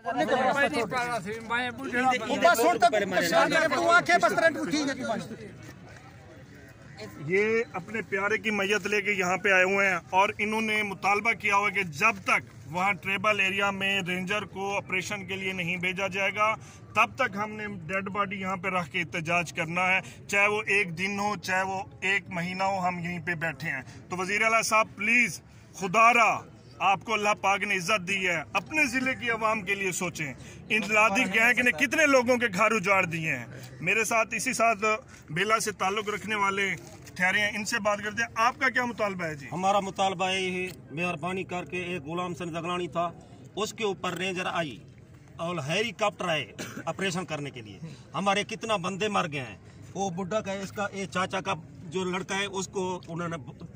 ये अपने प्यारे की मैयत लेके यहाँ पे आए हुए हैं और इन्होंने मुतालबा किया हुआ है कि जब तक वहाँ ट्राइबल एरिया में रेंजर को ऑपरेशन के लिए नहीं भेजा जाएगा तब तक हमने डेड बॉडी यहाँ पे रख के एहतजाज करना है, चाहे वो एक दिन हो चाहे वो एक महीना हो, हम यहीं पे बैठे हैं। तो वजीर आला साहब प्लीज खुदारा आपको अल्लाह पाक ने इज्जत दी है, अपने जिले की आवाम के लिए सोचें। इन लादी गैंग ने कितने लोगों के घर उजाड़ दिए हैं। मेरे साथ इसी साथ बेला से ताल्लुक रखने वाले ठहरे हैं, इनसे बात करते हैं। आपका क्या मुतालबा है जी? हमारा मुतालबा ये है, मेहरबानी करके एक गुलाम सन जगलानी था, उसके ऊपर रेंजर आई और हेलीकॉप्टर आए ऑपरेशन करने के लिए। हमारे कितना बंदे मर गए हैं। वो बुढ़ा का इसका ये चाचा का जो लड़का है उसको उन्होंने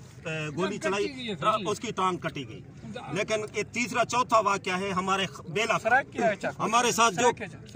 गोली चलाई, उसकी टांग कटी गई। लेकिन ये तीसरा चौथा वाकया है हमारे बेला हमारे साथ जो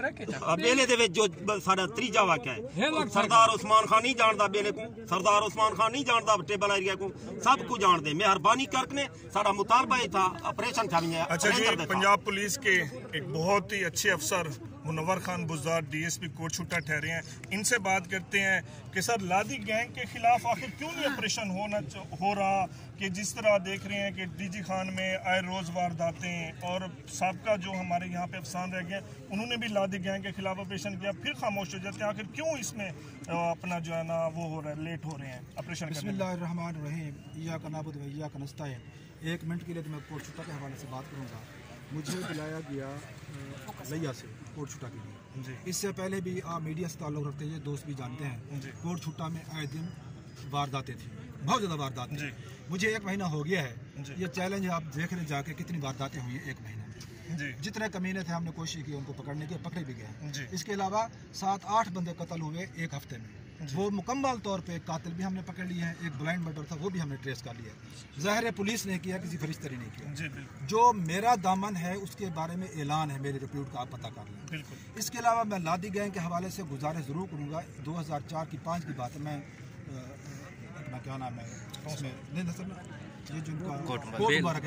बेले दे जो साडा तीजा वाकया है। सरदार उस्मान खान नहीं जानता बेले को, सरदार उस्मान खान नहीं जानता टेबल एरिया को, सब को जान दे। मेहरबानी करके साडा मुतालबा ही था ऑपरेशन था। अच्छा जी, पंजाब पुलिस के एक बहुत ही अच्छे अफसर मुनव्वर खान बुज़दार डीएसपी कोटशुटा ठहरे हैं, इनसे बात करते हैं कि सर लादी गैंग के खिलाफ आखिर क्यों नहीं ऑपरेशन हो रहा, कि जिस तरह देख रहे हैं कि डीजी खान में आए रोज वारदातें और साबका जो हमारे यहाँ पे अफसान रह गए उन्होंने भी लादी गैंग के खिलाफ ऑपरेशन किया, फिर खामोश हो जाते हैं। आखिर क्यों इसमें अपना जो है ना वो हो रहा है, लेट हो रहे हैं ऑपरेशन? बिस्मिल्लाहिर्रहमानिर्रहीम, इय्याका नअबुदु व इय्याका नस्तईन। 1 मिनट के लिए तो मैं कोटशुटा के हवाले से बात करूँगा। मुझे बुलाया गया लैया से कोटशुटा के लिए। इससे पहले भी आप मीडिया से ताल्लुक़ रखते हैं, दोस्त भी जानते हैं, कोटशुटा में आए दिन वारदातें थी, बहुत ज़्यादा वारदातें। मुझे 1 महीना हो गया है ये चैलेंज है, आप देख रहे जाके कितनी वारदातें हुई है 1 महीने में। जितने कमीने थे हमने कोशिश की उनको पकड़ने की, पकड़े भी गए। इसके अलावा 7-8 बंदे कत्ल हुए 1 हफ्ते में। वो मुकम्मल तौर पे कातिल भी हमने पकड़ लिया है, एक ब्लाइंड मर्डर था वो भी हमने ट्रेस कर लिया है। ज़ाहिर है पुलिस ने किया, किसी फरिश्ते ने किया। जो मेरा दामन है उसके बारे में ऐलान है, मेरे रिप्यूट का आप पता कर लें। इसके अलावा मैं लादी गैंग के हवाले से गुजारिश ज़रूर करूँगा। 2004 की 5 की बात है, मैं अपना क्या नाम है उसमें ये जो उनका कोर्ट मुबारक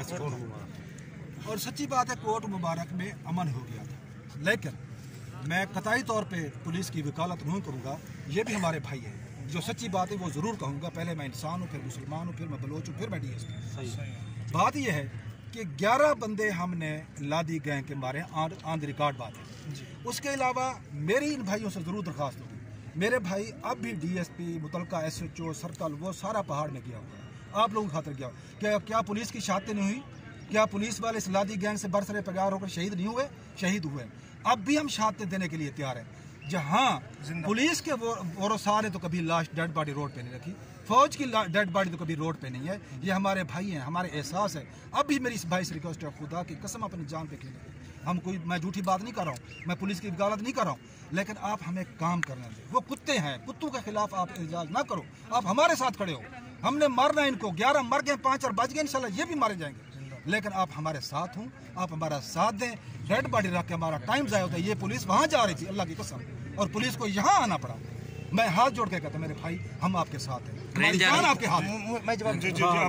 है, और सच्ची बात है कोर्ट मुबारक में अमन हो गया था। लेकिन मैं कतई तौर पे पुलिस की वकालत नहीं करूँगा, ये भी हमारे भाई हैं। जो सच्ची बात है वो ज़रूर कहूँगा। पहले मैं इंसान हूँ, फिर मुसलमान हूँ, फिर मैं बलोच हूँ, फिर मैं डीएसपी। बात यह है कि 11 बंदे हमने लादी गैंग के मारे, ऑन द रिकॉर्ड बात है। उसके अलावा मेरी इन भाइयों से ज़रूर दरख्वास्त होगी, मेरे भाई अब भी डीएसपी, मुतलका SHO, सर्कल, वो सारा पहाड़ में गया हुआ है, आप लोगों की खातिर गया। क्या पुलिस की शहादतें नहीं हुई? क्या पुलिस वाले इस लादी गैंग से बरसरे पगार होकर शहीद नहीं हुए? शहीद हुए। अब भी हम शहादतें देने के लिए तैयार हैं। जहां पुलिस के वो सारे तो कभी लाश डेड बॉडी रोड पे नहीं रखी, फौज की डेड बॉडी तो कभी रोड पे नहीं है। ये हमारे भाई हैं, हमारे एहसास है। अब भी मेरी इस भाई से रिक्वेस्ट है, खुदा की कसम अपनी जान पे खेलें। मैं झूठी बात नहीं कर रहा हूँ, मैं पुलिस की वकालत नहीं कर रहा हूँ, लेकिन आप हमें काम करने दें। वो कुत्ते हैं, कुत्तों के खिलाफ आप एहतजाज ना करो। आप हमारे साथ खड़े हो, हमने मारना इनको। 11 मर गए, 5 और बच गए, इंशाल्लाह ये भी मारे जाएंगे। लेकिन आप हमारे साथ हों, आप हमारा साथ दें। डेड बॉडी रख के हमारा टाइम ज़ाया होता है। ये पुलिस वहाँ जा रही थी, अल्लाह की कसम, और पुलिस को यहाँ आना पड़ा। मैं हाथ जोड़ के कहता मेरे भाई, हम आपके साथ हैं, जान आपके हाथ है। मैं जवाब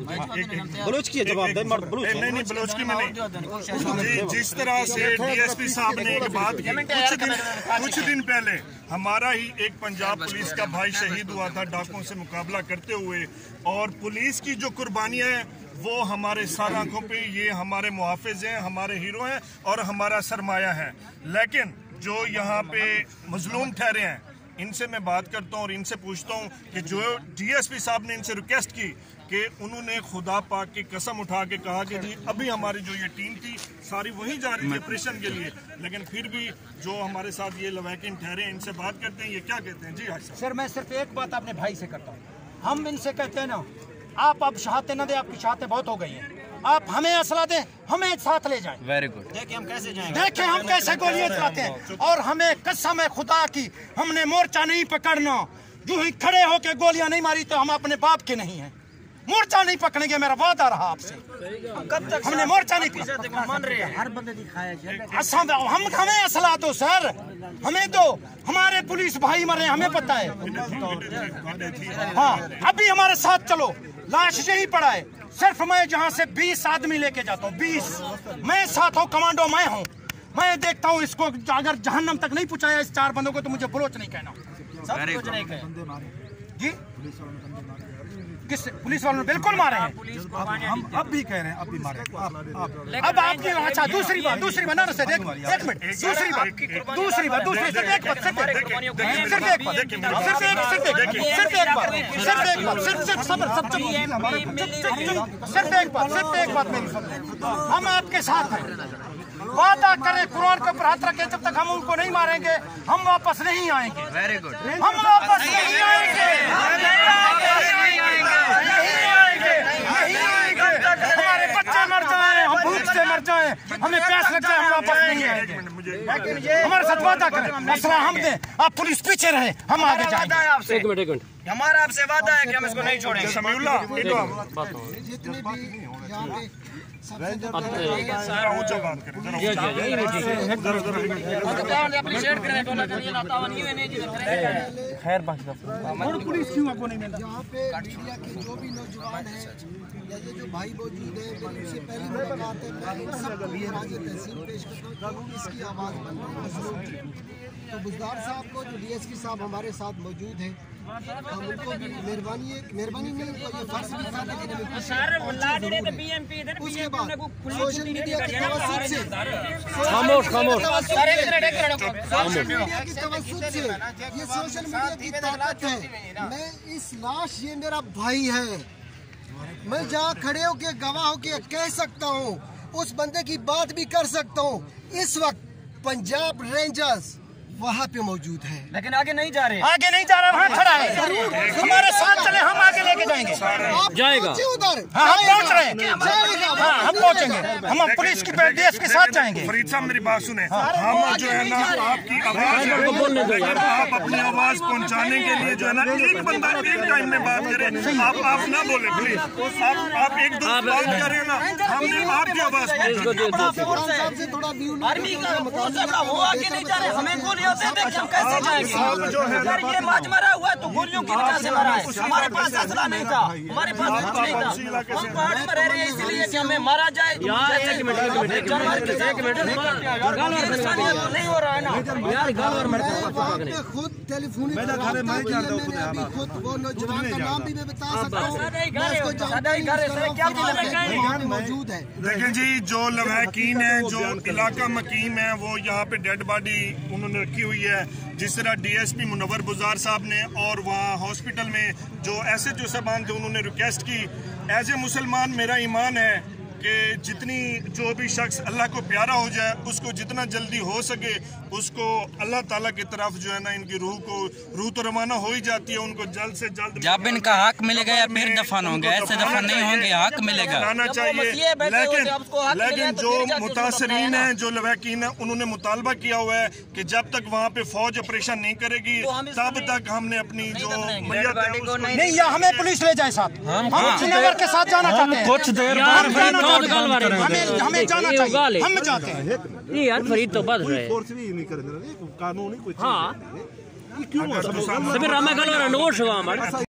बलोच की जवाब दे, नहीं बलोच की मैं नहीं। जिस तरह से डीएसपी साहब ने एक बात की, कुछ दिन पहले हमारा ही एक पंजाब पुलिस का भाई शहीद हुआ था डाकुओं से मुकाबला करते हुए, और पुलिस की जो कुर्बानियां हैं वो हमारे सार आंखों पे, ये हमारे मुहाफिज हैं, हमारे हीरो हैं और हमारा सरमाया है। लेकिन जो यहाँ पे मजलूम ठहरे हैं, इनसे मैं बात करता हूँ और इनसे पूछता हूँ कि जो डीएसपी साहब ने इनसे रिक्वेस्ट की कि उन्होंने खुदा पाक की कसम उठा के कहा कि जी अभी हमारी जो ये टीम थी सारी वहीं जा रही थी ऑपरेशन के लिए, लेकिन फिर भी जो हमारे साथ ये लवैकिन ठहरे हैं, इनसे बात करते हैं, ये क्या कहते हैं? जी हाजी सर, मैं सिर्फ एक बात अपने भाई से करता हूँ। हम इनसे कहते हैं ना, आप अब शहादतें न दें, आपकी शहादतें बहुत हो गई हैं। आप हमें असला दें, हमें साथ ले जाएं। Very good. देखें हम कैसे जाएंगे, देखें हम कैसे गोलियां चलाते हैं। और हमें कसम है खुदा की, हमने मोर्चा नहीं पकड़ना। जो ही खड़े होके गोलियां नहीं मारी तो हम अपने बाप के नहीं हैं। मोर्चा नहीं पकड़ेंगे, मेरा वादा रहा आपसे। कब तक हमने मोर्चा नहीं पकड़ा? मान रहे हैं, हर बंदे दिखाया। हम हमें असला दो सर, हमें दो। हमारे पुलिस भाई मरे, हमें पता है। हाँ, अभी हमारे साथ चलो। लाश यही पड़ा है। सिर्फ मैं जहाँ से 20 आदमी लेके जाता हूँ, 20 मैं साथ हूँ, कमांडो मैं हूँ। मैं देखता हूँ इसको अगर जहन्नम तक नहीं पहुंचाया इस 4 बंदों को तो मुझे बलोच नहीं कहना। बंदे मारे जी पुलिस वालों ने बंदे मारे। किस पुलिस वालों ने बिल्कुल मारे हैं। हम अब भी कह रहे हैं, अब भी मारे। अब आपकी अच्छा दूसरी बात ना से एक मिनट दूसरी बात सिर्फ एक बात मेरी सुनिए। हम आपके साथ हैं, वादा करें कुरान के ऊपर हाथ रखें, जब तक हम उनको नहीं मारेंगे हम वापस नहीं आएंगे। Very good. हम वापस नहीं आएंगे। हमारे बच्चे मर जाएं, हम भूख से मर जाएं, हमें प्यास लग जाए, हम वापस नहीं आएंगे। हमारे साथ वादा करें, असला हम दें, आप पुलिस पीछे रहे, हम आगे जाएंगे। एक मिनट हमारा आपसे वादा है कि हम इसको नहीं छोड़ेंगे। समीउल्लाह जितने भी यहाँ पे पुलिस क्यों आपको नहीं मिलता? यहाँ पे मीडिया के जो भी नौजवान हैं या ये जो भाई मौजूद है, उनसे पहली मुलाकात है, मैं सबको राज तहसील पेश करता हूँ, इसकी आवाज़ बन रही है। तो बुज़दार साहब को, जो DSP साहब हमारे साथ मौजूद हैं, हम उनको भी मेहरबानी नहीं, उनको ये फर्ज भी था कि उसके बाद सोशल मीडिया की तवज्जुह से ये सोशल मीडिया की ताकत है। मैं इस लाश, ये मेरा भाई है, मैं जहाँ खड़े होके गवाह होके कह सकता हूँ, उस बंदे की बात भी कर सकता हूँ। इस वक्त पंजाब रेंजर्स वहाँ पे मौजूद है, लेकिन आगे नहीं जा रहे, वहाँ खड़ा है। हमारे साथ चले, हम आगे लेके जाएंगे। जाएगा हम उधर पहुँच रहे हैं, हम पहुँचेंगे, हम पुलिस की DSP के साथ जाएंगे। फरीद साहब मेरी बात सुने, हम जो है ना आपकी आवाज, आप अपनी आवाज पहुंचाने के लिए जो है ना एक बंदा एक टाइम में बात करे, आप ना बोले प्लीज, आप एक दो बात करें ना, हमने आपकी आवाज हम कैसे जाएंगे? अगर ये मार्च मरा हुआ तो गोलियों की वजह से मरा है, हमारे पास असला नहीं था, हमारे पास कुछ नहीं था, हम पहाड़ पर रह रहे हैं इसलिए कि हमें मारा जाए। नहीं हो रहा है ना यार, खुद टेलीफोनिक खुद वो नौजवान का नाम भी मैं बता सकता हूँ, मौजूद है। देखें जी, जो लवाकीन है, जो इलाका मकीम है, वो यहाँ पे डेड बॉडी उन्होंने रखी हुई है। जिस तरह DSP मुनव्वर बुज़ार साहब ने और वहाँ हॉस्पिटल में जो SHO साहबान थे, उन्होंने रिक्वेस्ट की, एज ए मुसलमान मेरा ईमान है कि जितनी जो भी शख्स अल्लाह को प्यारा हो जाए, उसको जितना जल्दी हो सके उसको अल्लाह ताला की तरफ जो है ना इनकी रूह तो रवाना हो ही जाती है, उनको जल्द से जल्द जब इनका हक मिलेगा या फिर दफन होंगे, ऐसे दफन नहीं होंगे, हक मिलेगा आना चाहिए। लेकिन जो मुतासरीन हैं, जो लवाकीन हैं, उन्होंने मुतालबा किया हुआ है कि जब तक वहाँ पे फौज ऑपरेशन नहीं करेगी तब तक हमने अपनी जो मैयत है नहीं, या हमें पुलिस ले जाए साथ, हम श्रीनगर के साथ जाना चाहते हैं, कुछ देर बाद हमें जाना चाहिए, हम जाते हैं यार। फरीद तो बस रहे कानूनी हाँ,